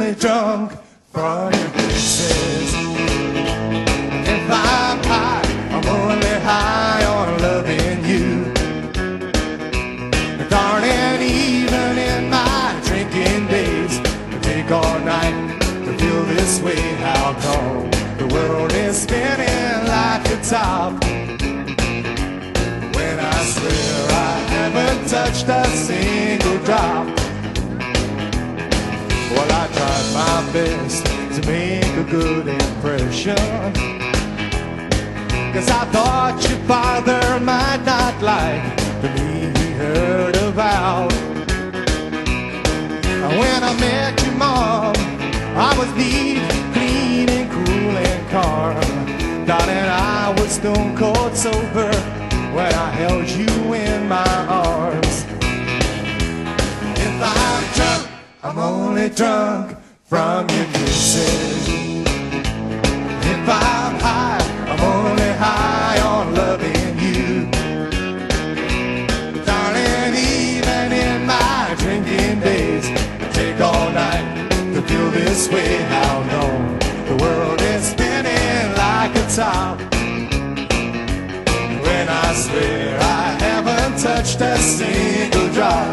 only drunk from your kisses. If I'm high, I'm only high on loving you. Darling, even in my drinking days, I take all night to feel this way. How come the world is spinning like a top, when I swear I haven't touched a single drop? Well, I tried my best to make a good impression, 'cause I thought your father might not like the me he heard about. When I met your mom, I was neat, clean and cool and calm. Darling, I was stone cold sober when I held you in my arms. If I'm drunk, I'm only drunk from your kisses. If I'm high, I'm only high on loving you. Darling, even in my drinking days, I take all night to feel this way. How long the world is spinning like a top, when I swear I haven't touched a single drop.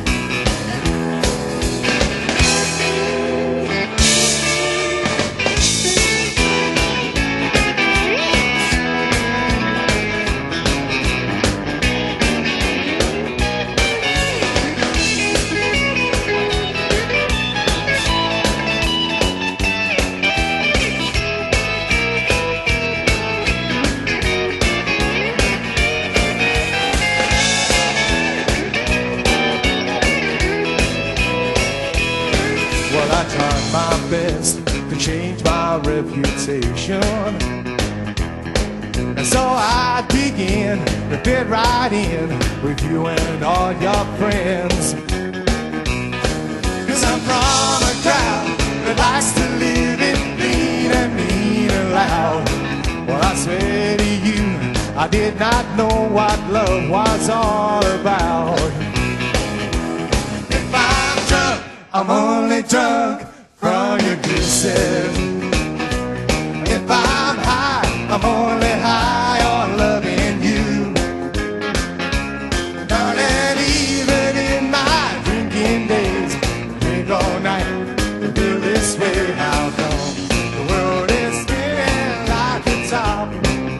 Well, I tried my best to change my reputation, and so I begin to fit right in with you and all your friends. 'Cause I'm from a crowd that likes to live it clean and mean and loud. Well, I swear to you, I did not know what love was all about. If I'm drunk, I'm only drunk from your kisses. If I'm high, I'm only high on loving you. Darling, even in my drinking days, I drink all night to feel this way. How come the world is spinning like a top,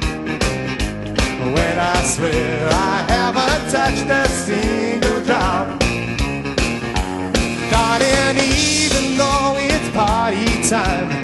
when I swear I haven't touched a single drop? Darling, even though it's party time,